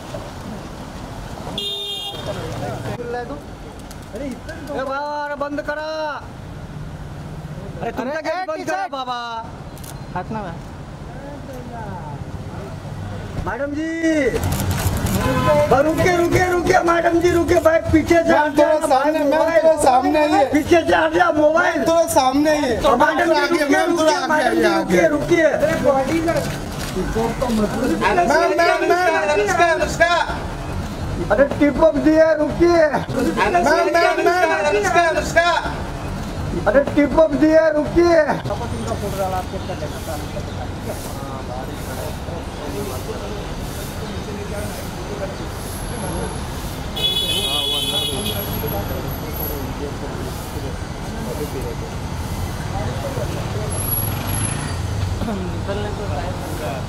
अरे बाबा बंद करा. अरे तुमचा गेट बंद करा बाबा. हाथ ना मैडम जी रुके रुके रुके मैडम जी रुके. बैग पीछे से सामने ही पीछे से हट जा. मोबाइल तो सामने ही मैडम जी रुके रुके. अरे टिप अप दिए रुकिए. अरे टिप अप दिए रुकिए. निकलने को टाइम